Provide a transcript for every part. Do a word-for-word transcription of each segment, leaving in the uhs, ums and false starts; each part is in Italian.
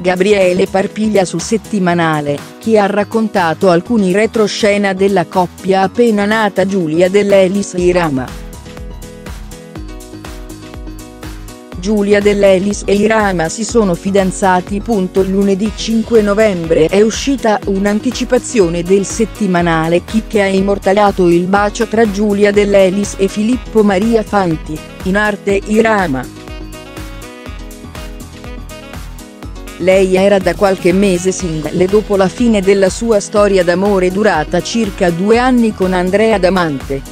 Gabriele Parpiglia sul settimanale Chi ha raccontato alcuni retroscena della coppia appena nata Giulia Dell'Ellis e Irama. Giulia Dell'Ellis e Irama si sono fidanzati. Lunedì cinque novembre è uscita un'anticipazione del settimanale Chi che ha immortalato il bacio tra Giulia Dell'Ellis e Filippo Maria Fanti, in arte Irama. Lei era da qualche mese single dopo la fine della sua storia d'amore durata circa due anni con Andrea Damante.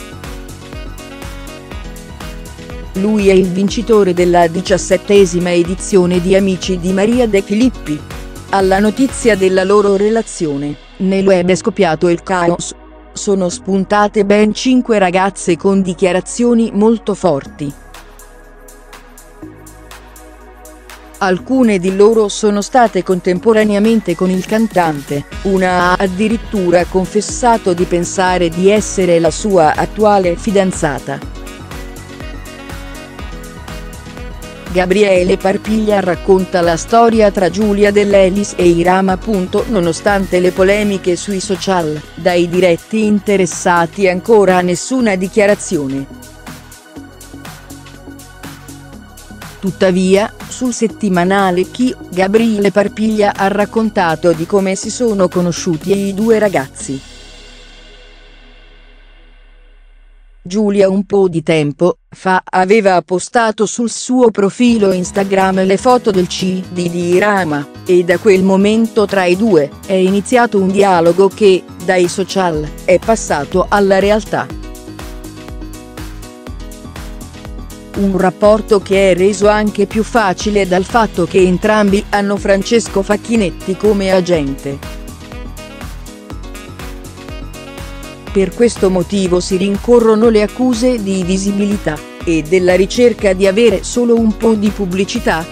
Lui è il vincitore della diciassettesima edizione di Amici di Maria De Filippi. Alla notizia della loro relazione, nel web è scoppiato il caos. Sono spuntate ben cinque ragazze con dichiarazioni molto forti. Alcune di loro sono state contemporaneamente con il cantante, una ha addirittura confessato di pensare di essere la sua attuale fidanzata. Gabriele Parpiglia racconta la storia tra Giulia Dell'Ellis e Irama. Nonostante le polemiche sui social, dai diretti interessati ancora nessuna dichiarazione. Tuttavia, sul settimanale Chi, Gabriele Parpiglia ha raccontato di come si sono conosciuti i due ragazzi. Giulia un po' di tempo fa aveva postato sul suo profilo Instagram le foto del C D di Irama, e da quel momento tra i due è iniziato un dialogo che, dai social, è passato alla realtà. Un rapporto che è reso anche più facile dal fatto che entrambi hanno Francesco Facchinetti come agente. Per questo motivo si rincorrono le accuse di visibilità, e della ricerca di avere solo un po' di pubblicità.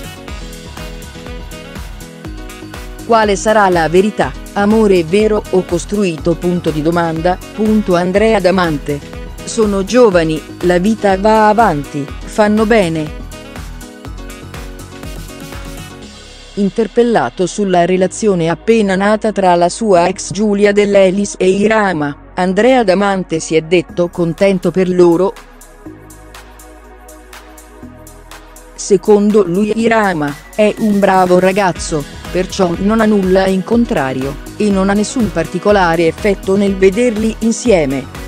Quale sarà la verità, amore vero o costruito? Punto di domanda. Andrea Damante. Sono giovani, la vita va avanti, fanno bene. Interpellato sulla relazione appena nata tra la sua ex Giulia Dell'Ellis e Irama, Andrea Damante si è detto contento per loro. Secondo lui Irama è un bravo ragazzo, perciò non ha nulla in contrario, e non ha nessun particolare effetto nel vederli insieme.